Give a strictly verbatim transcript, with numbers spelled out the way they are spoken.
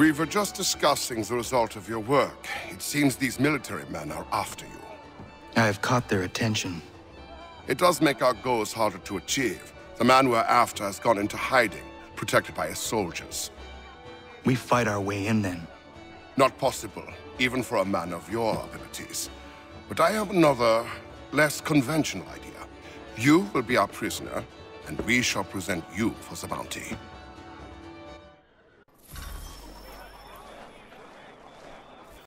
We were just discussing the result of your work. It seems these military men are after you. I have caught their attention. It does make our goals harder to achieve. The man we're after has gone into hiding, protected by his soldiers. We fight our way in then. Not possible, even for a man of your abilities. But I have another, less conventional idea. You will be our prisoner, and we shall present you for the bounty.